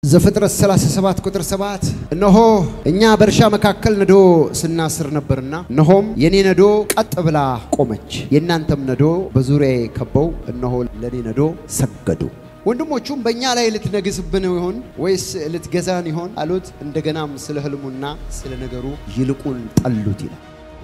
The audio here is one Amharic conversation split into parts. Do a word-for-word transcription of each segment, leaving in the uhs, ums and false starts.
ዘፍጥረት ሰላሳ ሰባት ቁጥር ሰባት እነሆ እኛ በርሻ መካከል ነዶ ስናስር ነበርና እነሆም የኔ ነዶ ቀጥ ብላ ቆመች የናንተም ነዶ በዙሪያዬ ከበው እነሆ ለኔ ነዶ ሰገዱ ወንድሞቹም በእኛ ላይ ልትነግስብን ይሆን ወይስ ልትገዛን ይሆን አሉት እንደገናም ስለ ህልሙና ስለ ነገሩ ይልቁን ጠሉት ይላል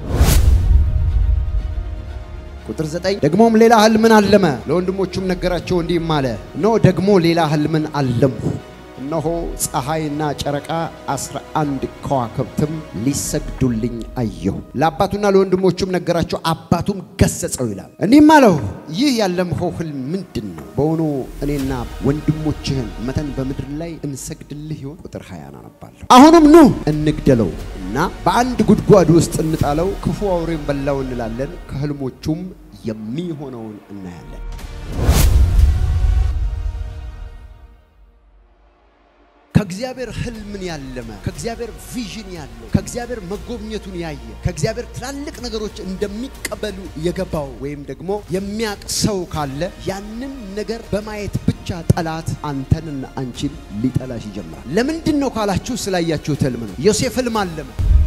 ቁጥር ዘጠኝ ደግሞም ሌላ ህልምን አለመ ለወንድሞቹም ነገራቸው እንዲህ ማለ ነው ደግሞ ሌላ ህልምን አለምኩ እነሆ ፀሐይና ጨረቃ አስራ አንድ ከዋክብትም ሊሰግዱልኝ አየሁ ለአባቱና ለወንድሞቹም ነገራቸው አባቱም ገሰጸው ይላል እንዲህ ማለው ይህ ያለምኸው ህልም ምንድነው በእውኑ እኔና ወንድሞችህን መተን በምድር ላይ እንሰግድልህ ይሆን ቁጥር ሃያ አነባለሁ አሁንም ኑ እንግደለው እና በአንድ ጉድጓድ ውስጥ እንጣለው ክፉ አውሬም በላው እንላለን ከህልሞቹም የሚሆነውን እናያለን ከእግዚአብሔር ህልምን ያለመ ከእግዚአብሔር ቪዥን ያለው ከእግዚአብሔር መጎብኘቱን ያየ ከእግዚአብሔር ትላልቅ ነገሮች እንደሚቀበሉ የገባው ወይም ደግሞ የሚያቅ ሰው ካለ ያንን ነገር በማየት ብቻ ጠላት አንተንና አንቺን ሊጠላሽ ይጀምራል ለምንድነው ካላችሁ ስላያችሁት ህልም ነው ዮሴፍ ህልም አለመ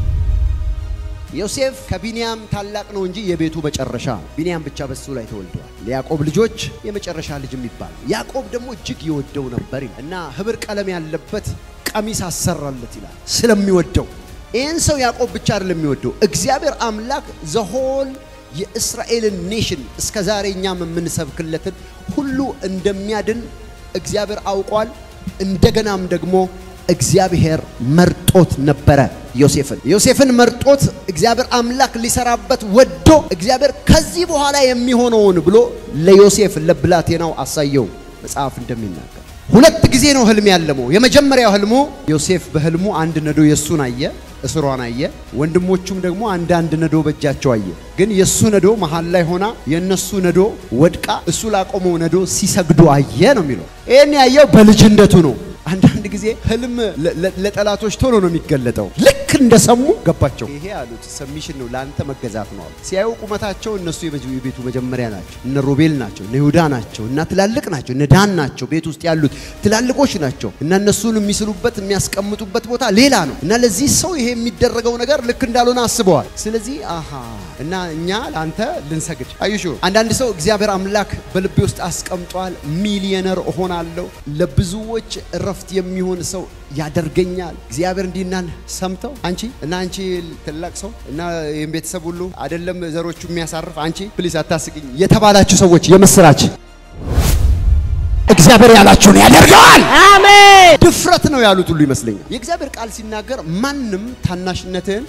ዮሴፍ ከቢንያም ታላቅ ነው እንጂ የቤቱ መጨረሻ ቢንያም ብቻ በሱ ላይ ተወልደዋል ለያዕቆብ ልጆች የመጨረሻ ልጅ የሚባል ያዕቆብ ደግሞ እጅግ ይወደው ነበር እና ህብር ቀለም ያለበት ቀሚስ አሰራለት ይላል ስለሚወደው ይሄን ሰው ያዕቆብ ብቻ አይደለም የሚወደው እግዚአብሔር አምላክ ዘሆል የእስራኤልን ኔሽን እስከዛሬኛም የምንሰብክለትን ሁሉ እንደሚያድን እግዚአብሔር አውቋል እንደገናም ደግሞ እግዚአብሔር መርጦት ነበረ ዮሴፍን ዮሴፍን መርጦት እግዚአብሔር አምላክ ሊሰራበት ወዶ እግዚአብሔር ከዚህ በኋላ የሚሆነውን ብሎ ለዮሴፍ ለብላቴናው አሳየው መጽሐፍ እንደሚናገር ሁለት ጊዜ ነው ህልም ያለመው የመጀመሪያው ህልሙ ዮሴፍ በህልሙ አንድ ነዶ የሱን አየ እስሯን አየ ወንድሞቹም ደግሞ አንድ አንድ ነዶ በእጃቸው አየ ግን የሱ ነዶ መሃል ላይ ሆና የነሱ ነዶ ወድቃ እሱ ላቆመው ነዶ ሲሰግዱ አየ ነው የሚለው ይሄን ያየው በልጅነቱ ነው አንዳንድ ጊዜ ህልም ለጠላቶች ቶሎ ነው የሚገለጠው ልክ እንደሰሙ ገባቸው ይሄ አሉት ሰሚሽን ነው ላንተ መገዛት ነው ሲያዩ ቁመታቸው እነሱ የቤቱ መጀመሪያ ናቸው እነ ሮቤል ናቸው እነ ይሁዳ ናቸው እና ትላልቅ ናቸው እነ ዳን ናቸው ቤት ውስጥ ያሉት ትላልቆች ናቸው እና እነሱን የሚስሉበት የሚያስቀምጡበት ቦታ ሌላ ነው እና ለዚህ ሰው ይሄ የሚደረገው ነገር ልክ እንዳልሆነ አስበዋል ስለዚህ አሃ እና እኛ ላንተ ልንሰግድ አይሹ አንዳንድ ሰው እግዚአብሔር አምላክ በልቤ ውስጥ አስቀምጧል ሚሊዮነር ሆናለሁ ለብዙዎች ረፍት የሚሆን ሰው ያደርገኛል እግዚአብሔር እንዲናን ሰምተው አንቺ እና አንቺ ተላቅ ሰው እና የቤተሰብ ሁሉ አይደለም ዘሮቹ የሚያሳርፍ አንቺ ፕሊስ አታስቂኝ የተባላችሁ ሰዎች የመስራች እግዚአብሔር ያላችሁን ያደርጋል አሜን ድፍረት ነው ያሉት ሁሉ ይመስለኛል የእግዚአብሔር ቃል ሲናገር ማንንም ታናሽነትን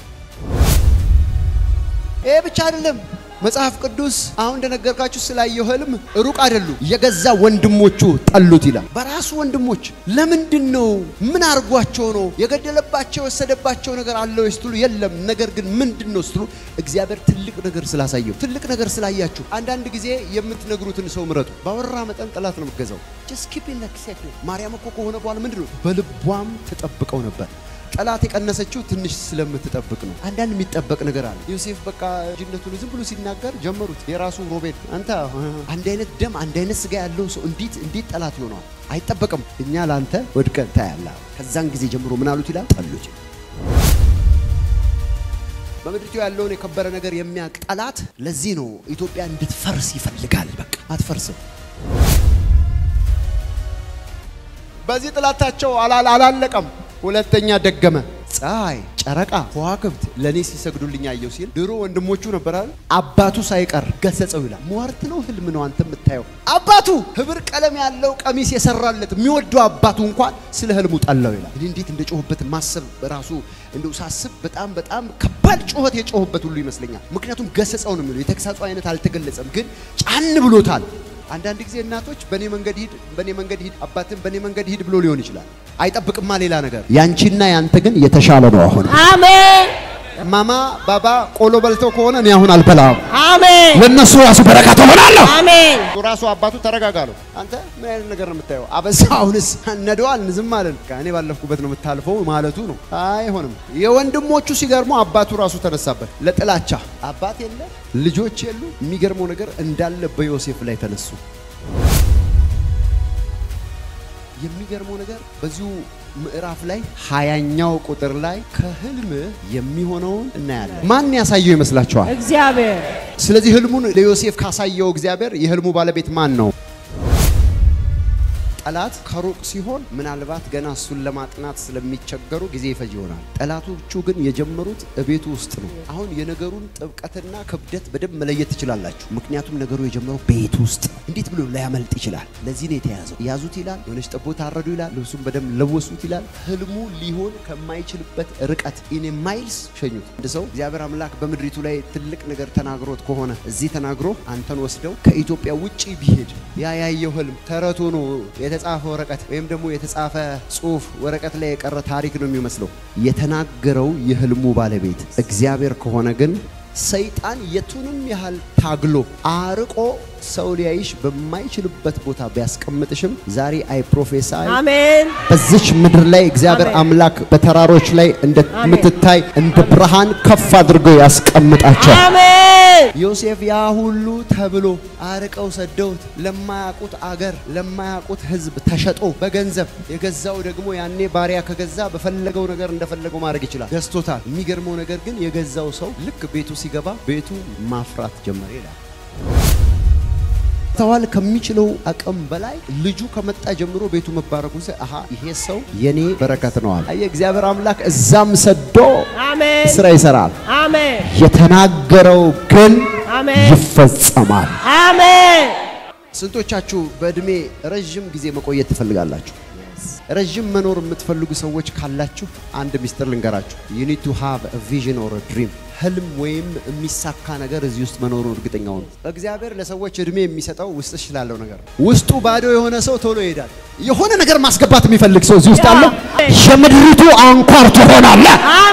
ኤ ብቻ አይደለም መጽሐፍ ቅዱስ አሁን እንደነገርካችሁ ስላየው ህልም ሩቅ አይደሉ የገዛ ወንድሞቹ ጠሉት ይላል በራሱ ወንድሞች ለምንድነው ምን አርጓቸው ነው የገደለባቸው ወሰደባቸው ነገር አለው ይስጥሉ የለም ነገር ግን ምንድነው ስትሉ እግዚአብሔር ትልቅ ነገር ስላሳየው ትልቅ ነገር ስላያችሁ አንዳንድ ጊዜ የምትነግሩትን ሰው ምረጡ ባወራ መጠን ጠላት ነው መገዛው just keep in like secret ማርያም እኮ ከሆነ በኋላ ምንድነው በልቧም ተጠብቀው ነበር ጠላት የቀነሰችው ትንሽ ስለምትጠብቅ ነው አንዳንድ የሚጠበቅ ነገር አለ ዮሴፍ በቃ ጅነቱን ዝም ብሎ ሲናገር ጀመሩት የራሱ ሮቤል አንተ አንድ አይነት ደም አንድ አይነት ስጋ ያለው ሰው እንዴት እንዴት ጠላት ይሆናል አይጠበቅም እኛ ላንተ ወድቀን ታያላ ከዛን ጊዜ ጀምሮ ምን አሉት ይላል ጠሉት በመድሪቱ ያለውን የከበረ ነገር የሚያቅ ጠላት ለዚህ ነው ኢትዮጵያ እንድትፈርስ ይፈልጋል በቃ አትፈርስም በዚህ ጥላታቸው አላለቀም ሁለተኛ ደገመ ፀሐይ ጨረቃ ከዋክብት ለኔ ሲሰግዱልኝ አየው ሲል ድሮ ወንድሞቹ ነበራል አባቱ ሳይቀር ገሰጸው ይላል ሟርት ነው ህልም ነው አንተ የምታየው አባቱ ህብር ቀለም ያለው ቀሚስ የሰራለት የሚወደው አባቱ እንኳን ስለ ህልሙ ጠላው ይላል እንዴት እንደጮህበት ማሰብ ራሱ እንደው ሳስብ በጣም በጣም ከባድ ጮህት የጮህበት ሁሉ ይመስለኛል ምክንያቱም ገሰጸው ነው የሚለው የተከሳጹ አይነት አልተገለጸም ግን ጫን ብሎታል አንዳንድ ጊዜ እናቶች በኔ መንገድ ሂድ በኔ መንገድ ሂድ አባትን በኔ መንገድ ሂድ ብሎ ሊሆን ይችላል አይጠብቅማ ሌላ ነገር ያንቺና ያንተ ግን የተሻለ ነው አሁን አሜን ማማ ባባ ቆሎ በልተው ከሆነ እኔ አሁን አልበላም አሜን ለነሱ ራሱ በረከት ሆናለሁ አሜን ራሱ አባቱ ተረጋጋለው አንተ ምን አይነት ነገር ነው የምታየው አበዛውንስ ነዶዋል ዝም አለን ካኔ ባለፍኩበት ነው የምታልፈው ማለቱ ነው አይሆንም የወንድሞቹ ሲገርሙ አባቱ ራሱ ተነሳበት ለጥላቻ አባት የለ ልጆች የሉ የሚገርመው ነገር እንዳለ በዮሴፍ ላይ ተነሱ የሚገርመው ነገር በዚሁ ምዕራፍ ላይ ሃያኛው ቁጥር ላይ ከህልም የሚሆነውን እናያለን። ማን ያሳየው ይመስላችኋል? እግዚአብሔር። ስለዚህ ህልሙን ለዮሴፍ ካሳየው እግዚአብሔር የህልሙ ባለቤት ማን ነው? ጠላት ከሩቅ ሲሆን ምናልባት ገና እሱን ለማጥናት ስለሚቸገሩ ጊዜ ይፈጅ ይሆናል። ጠላቶቹ ግን የጀመሩት እቤቱ ውስጥ ነው። አሁን የነገሩን ጥብቀትና ክብደት በደንብ መለየት ትችላላችሁ። ምክንያቱም ነገሩ የጀመረው ቤቱ ውስጥ እንዴት ብሎ ሊያመልጥ ይችላል? ለዚህ ነው የተያዘው። ያዙት ይላል፣ የሆነች ጠቦት ታረዱ ይላል፣ ልብሱን በደንብ ለወሱት ይላል። ህልሙ ሊሆን ከማይችልበት ርቀት ኢን ማይልስ ሸኙት። እንደ ሰው እግዚአብሔር አምላክ በመድሪቱ ላይ ትልቅ ነገር ተናግሮት ከሆነ እዚህ ተናግሮ አንተን ወስደው ከኢትዮጵያ ውጪ ቢሄድ ያ ያየው ህልም ተረቶ ነው የተጻፈ ወረቀት ወይም ደግሞ የተጻፈ ጽሁፍ ወረቀት ላይ የቀረ ታሪክ ነው የሚመስለው። የተናገረው የህልሙ ባለቤት እግዚአብሔር ከሆነ ግን ሰይጣን የቱንም ያህል ታግሎ አርቆ ሰው ሊያይሽ በማይችልበት ቦታ ቢያስቀምጥሽም ዛሬ አይ ፕሮፌሳይ አሜን በዚች ምድር ላይ እግዚአብሔር አምላክ በተራሮች ላይ እንደምትታይ እንደ ብርሃን ከፍ አድርጎ ያስቀምጣቸው። አሜን። ዮሴፍ ያ ሁሉ ተብሎ አርቀው ሰደውት ለማያቁት አገር ለማያቁት ህዝብ ተሸጦ በገንዘብ የገዛው ደግሞ ያኔ ባሪያ ከገዛ በፈለገው ነገር እንደፈለገው ማድረግ ይችላል። ገዝቶታል። የሚገርመው ነገር ግን የገዛው ሰው ልክ ቤቱ ሲገባ ቤቱ ማፍራት ጀመረ ይላል። ተዋል ከሚችለው አቅም በላይ ልጁ ከመጣ ጀምሮ ቤቱ መባረኩ ሰ አሃ ይሄ ሰው የኔ በረከት ነው አለ። አየ እግዚአብሔር አምላክ እዛም ሰዶ አሜን ስራ ይሰራል። አሜን። የተናገረው ግን አሜን ይፈጸማል። አሜን። ስንቶቻችሁ በእድሜ ረጅም ጊዜ መቆየት ትፈልጋላችሁ? ረጅም መኖር የምትፈልጉ ሰዎች ካላችሁ አንድ ሚስጥር ልንገራችሁ። you need to have a vision or a dream። ህልም ወይም የሚሳካ ነገር እዚህ ውስጥ መኖሩ እርግጠኛ ሁኑ። እግዚአብሔር ለሰዎች እድሜ የሚሰጠው ውስጥሽ ስላለው ነገር። ውስጡ ባዶ የሆነ ሰው ቶሎ ይሄዳል። የሆነ ነገር ማስገባት የሚፈልግ ሰው እዚህ ውስጥ አለ። የምድሪቱ አንኳር ትሆናለህ።